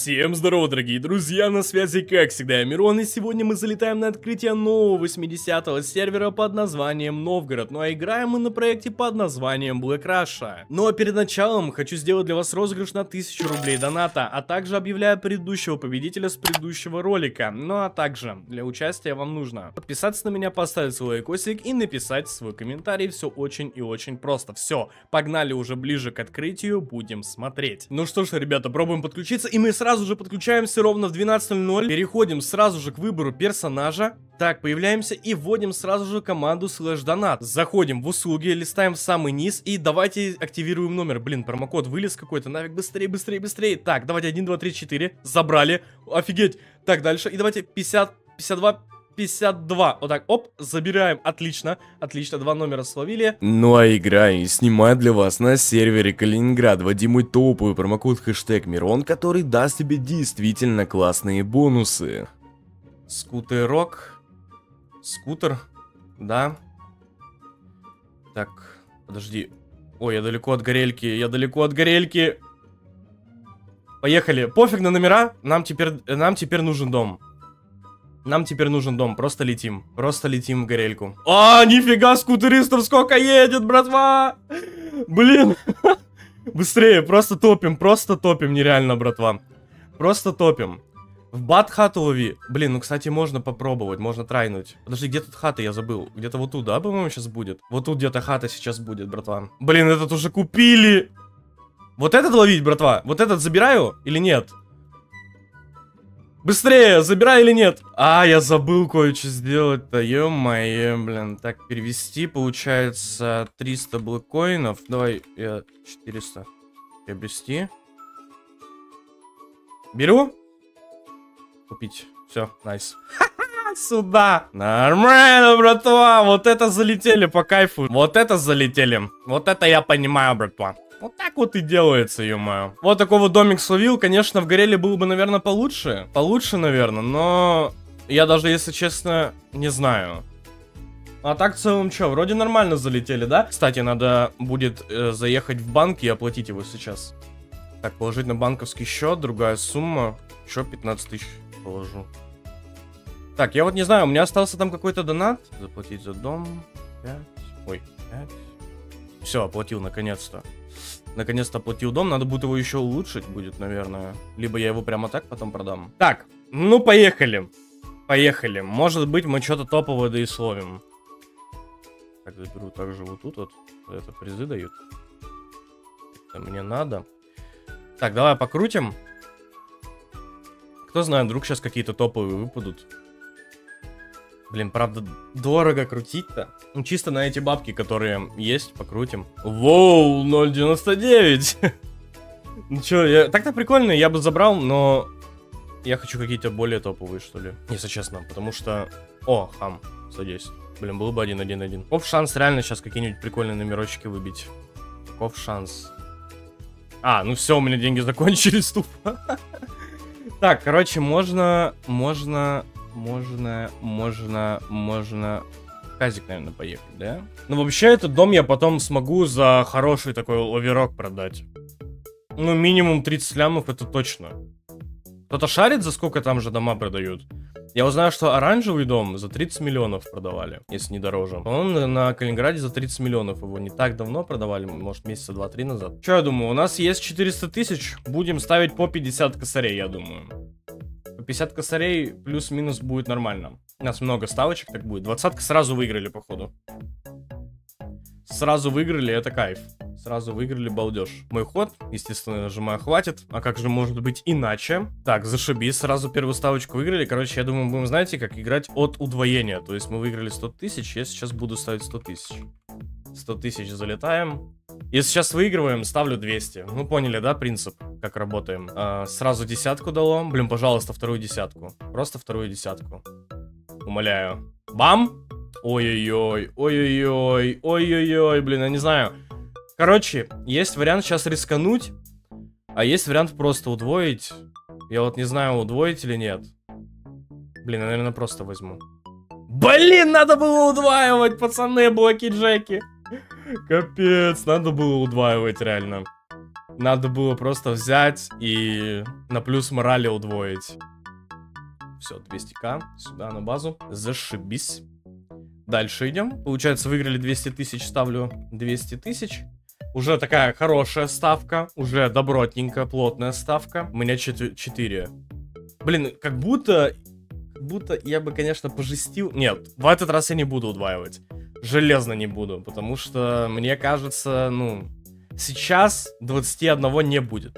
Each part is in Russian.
Всем здорово, дорогие друзья, на связи как всегда я Мирон, и сегодня мы залетаем на открытие нового 80-го сервера под названием Новгород, ну а играем мы на проекте под названием Black Russia. Ну а перед началом хочу сделать для вас розыгрыш на 1000 рублей доната, а также объявляю предыдущего победителя с предыдущего ролика. Ну а также для участия вам нужно подписаться на меня, поставить свой лайкосик и написать свой комментарий, все очень и очень просто. Все, погнали уже ближе к открытию, будем смотреть. Ну что ж, ребята, пробуем подключиться, и мы сразу же подключаемся ровно в 12:00. Переходим сразу же к выбору персонажа. Так, появляемся и вводим сразу же команду /донат. Заходим в услуги, листаем в самый низ и давайте активируем номер. Блин, промокод вылез какой-то, нафиг, быстрее, быстрее, быстрее. Так, давайте 1, 2, 3, 4, забрали, офигеть. Так, дальше, и давайте 50, 52, 52, вот так, оп, забираем, отлично, отлично, 2 номера словили. Ну а играю и снимаю для вас на сервере Калининград, вводи мой топовый промокод хэштег Мирон, который даст тебе действительно классные бонусы. Скутерок, скутер, да. Так, подожди, ой, я далеко от горельки, Поехали, пофиг на номера, нам теперь нужен дом. Нам теперь нужен дом, просто летим в горельку. А, нифига, скутеристов сколько едет, братва! Блин, быстрее, просто топим, нереально, братва. Просто топим. В бат хату лови. Блин, ну, кстати, можно попробовать, можно трайнуть. Подожди, где тут хата, я забыл. Где-то вот тут, да, по-моему, сейчас будет? Вот тут где-то хата сейчас будет, братва. Блин, этот уже купили. Вот этот ловить, братва? Вот этот забираю или нет? Быстрее, забирай или нет? А, я забыл кое-что сделать-то, ё-моё, блин. Так, перевести, получается, 300 блэккоинов. Давай, я 400 приобрести. Беру. Купить. Все, найс. Сюда. Нормально, братва. Вот это залетели по кайфу. Вот это залетели. Вот это я понимаю, братва. Вот так вот и делается, ё-моё. Вот такой вот домик словил. Конечно, в Гореле был бы, наверное, получше. Получше, наверное, но я даже, если честно, не знаю. А так, в целом, что, вроде нормально залетели, да? Кстати, надо будет заехать в банк и оплатить его сейчас. Так, положить на банковский счет, другая сумма. Еще 15 тысяч положу. Так, я вот не знаю, у меня остался там какой-то донат. Заплатить за дом. 5. Ой, 5. Все, оплатил, наконец-то. Наконец-то оплатил дом, надо будет его еще улучшить будет, наверное. Либо я его прямо так потом продам. Так, ну поехали. Поехали. Может быть, мы что-то топовое да и словим. Так, заберу также вот тут вот. Это призы дают. Это мне надо. Так, давай покрутим. Кто знает, вдруг сейчас какие-то топовые выпадут. Блин, правда, дорого крутить-то. Ну, чисто на эти бабки, которые есть, покрутим. Воу, 0.99. Ну чё, так-то прикольно, я бы забрал, но я хочу какие-то более топовые, что ли. Если честно, потому что... О, хам, 110. Блин, был бы 1-1-1. Каков шанс реально сейчас какие-нибудь прикольные номерочки выбить? Каков шанс? А, ну все, у меня деньги закончились тупо. Так, короче, можно в казик, наверное, поехать, да? Ну, вообще, этот дом я потом смогу за хороший такой оверок продать. Ну, минимум 30 лямов, это точно. Кто-то шарит, за сколько там же дома продают? Я узнаю, что оранжевый дом за 30 миллионов продавали, если не дороже. По-моему, на Калининграде за 30 миллионов его не так давно продавали, может, месяца 2-3 назад. Что я думаю, у нас есть 400 тысяч, будем ставить по 50 косарей, я думаю. 50 косарей плюс-минус будет нормально. У нас много ставочек, так будет. 20-ка сразу выиграли, походу. Сразу выиграли, это кайф. Сразу выиграли, балдеж. Мой ход, естественно, я нажимаю хватит. А как же может быть иначе? Так, зашибись, сразу первую ставочку выиграли. Короче, я думаю, будем, знаете, как играть от удвоения. То есть мы выиграли 100 тысяч, я сейчас буду ставить 100 тысяч. 100 тысяч залетаем. Если сейчас выигрываем, ставлю 200. Ну, поняли, да, принцип, как работаем? Сразу десятку дало. Блин, пожалуйста, вторую десятку. Просто вторую десятку. Умоляю. Бам! Ой-ой-ой, ой-ой-ой, ой-ой-ой, блин, я не знаю. Короче, есть вариант сейчас рискануть, а есть вариант просто удвоить. Я вот не знаю, удвоить или нет. Блин, я, наверное, просто возьму. Блин, надо было удваивать, пацаны, блоки-джеки. Капец, надо было удваивать, реально. Надо было просто взять и на плюс морали удвоить. Все, 200к сюда на базу. Зашибись. Дальше идем. Получается, выиграли 200 тысяч. Ставлю 200 тысяч. Уже такая хорошая ставка. Уже добротненькая, плотная ставка. У меня 4. Блин, как будто я бы, конечно, пожестил. Нет, в этот раз я не буду удваивать. Железно не буду. Потому что, мне кажется, ну... Сейчас 21 не будет.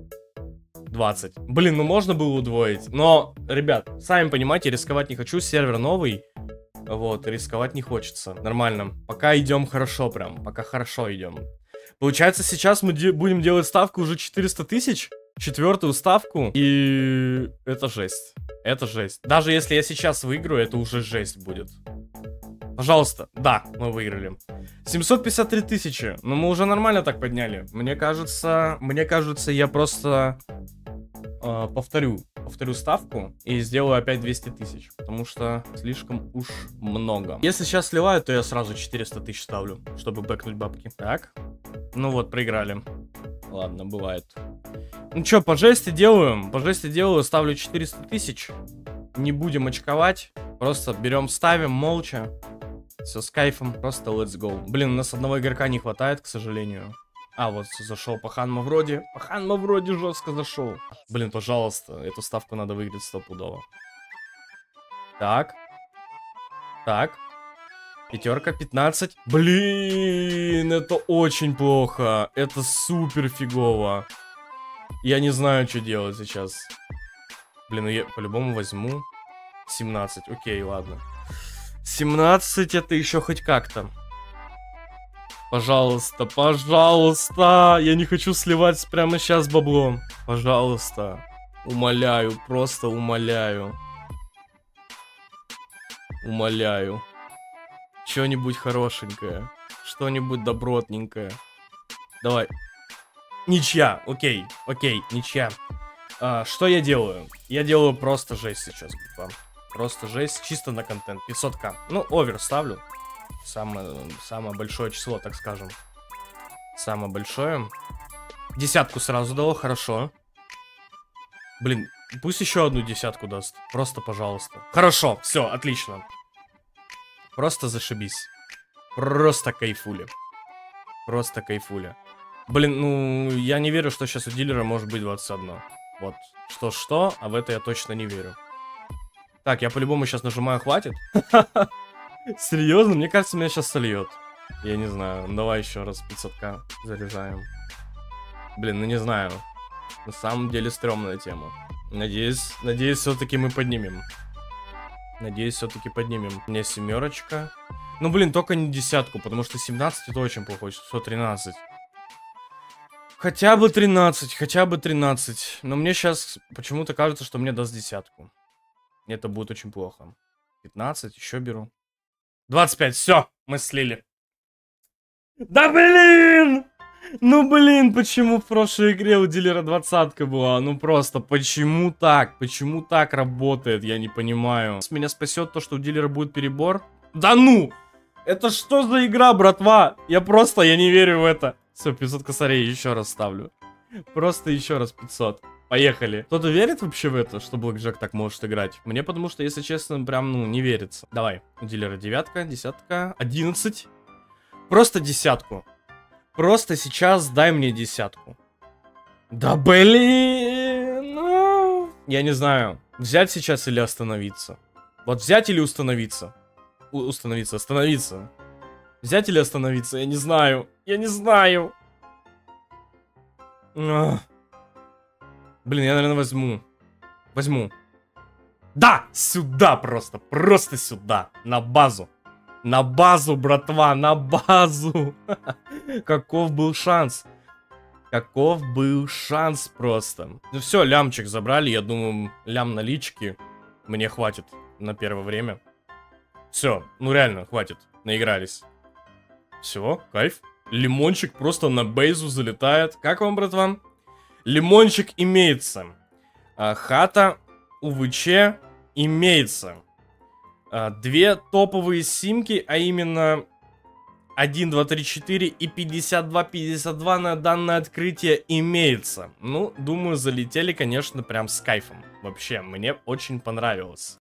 20. Блин, ну можно было удвоить. Но, ребят, сами понимаете, рисковать не хочу. Сервер новый. Вот, рисковать не хочется. Нормально. Пока идем хорошо прям. Пока хорошо идем. Получается, сейчас мы будем делать ставку уже 400 тысяч. 4-ю ставку. И это жесть. Это жесть. Даже если я сейчас выиграю, это уже жесть будет. Пожалуйста. Да, мы выиграли. 753 тысячи. Ну, мы уже нормально так подняли. Мне кажется, я просто повторю ставку и сделаю опять 200 тысяч. Потому что слишком уж много. Если сейчас сливаю, то я сразу 400 тысяч ставлю, чтобы бэкнуть бабки. Так. Ну вот, проиграли. Ладно, бывает. Ну чё, по жести делаем. По жести делаю, ставлю 400 тысяч. Не будем очковать. Просто берем, ставим молча. Все с кайфом, просто let's go. Блин, у нас одного игрока не хватает, к сожалению. А, вот зашел Пахан Мавроди. Пахан Мавроди жестко зашел. Блин, пожалуйста, эту ставку надо выиграть стопудово. Так. Так. Пятерка, 15. Блин, это очень плохо. Это супер фигово. Я не знаю, что делать сейчас. Блин, ну я по-любому возьму 17. Окей, ладно. 17 это еще хоть как-то. Пожалуйста, пожалуйста. Я не хочу сливать прямо сейчас баблом. Пожалуйста. Умоляю, просто умоляю. Умоляю. Что-нибудь хорошенькое. Что-нибудь добротненькое. Давай. Ничья. Окей, окей, ничья. Что я делаю? Я делаю просто жесть сейчас. Просто жесть, чисто на контент. 500к. Ну, овер ставлю. Самое большое число, так скажем. Самое большое. Десятку сразу дало, хорошо. Блин, пусть еще одну десятку даст. Просто, пожалуйста. Хорошо, все, отлично. Просто зашибись. Просто кайфули. Просто кайфули. Блин, ну, я не верю, что сейчас у дилера может быть 21. Вот, что-что, а в это я точно не верю. Так, я по-любому сейчас нажимаю «хватит». Серьезно? Мне кажется, меня сейчас сольет. Я не знаю. Давай еще раз 500к заряжаем. Блин, ну не знаю. На самом деле стрёмная тема. Надеюсь, все-таки мы поднимем. Надеюсь, все-таки поднимем. У меня 7-очка. Ну, блин, только не десятку, потому что 17 это очень плохо. Все, 13. Хотя бы 13, хотя бы 13. Но мне сейчас почему-то кажется, что мне даст десятку. Это будет очень плохо. 15, еще беру. 25, все, мы слили. Да блин! Ну блин, почему в прошлой игре у дилера 20-ка была? Ну просто, почему так? Почему так работает? Я не понимаю. Меня спасет то, что у дилера будет перебор? Да ну! Это что за игра, братва? Я не верю в это. Все, 500 косарей еще раз ставлю. Просто еще раз 500. Поехали. Кто-то верит вообще в это, что Блэкджек так может играть? Мне потому что, если честно, прям, ну, не верится. Давай. У дилера 9-ка, 10-ка, 11. Просто десятку. Просто сейчас дай мне десятку. Да блин. Ну... Я не знаю, взять сейчас или остановиться. Вот взять или установиться? Остановиться. Взять или остановиться? Я не знаю. Я не знаю. Блин, я, наверное, возьму. Да! Сюда просто. Просто сюда. На базу. На базу, братва. На базу. Каков был шанс. Каков был шанс просто. Ну все, лямчик забрали. Я думаю, лям налички мне хватит на первое время. Все, ну реально, хватит. Наигрались. Все, кайф. Лимончик просто на бейзу залетает. Как вам, братва? Лимончик имеется. Хата УВЧ имеется. 2 топовые симки, а именно 1, 2, 3, 4 и 52 на данное открытие имеется. Ну, думаю, залетели, конечно, прям с кайфом. Вообще, мне очень понравилось.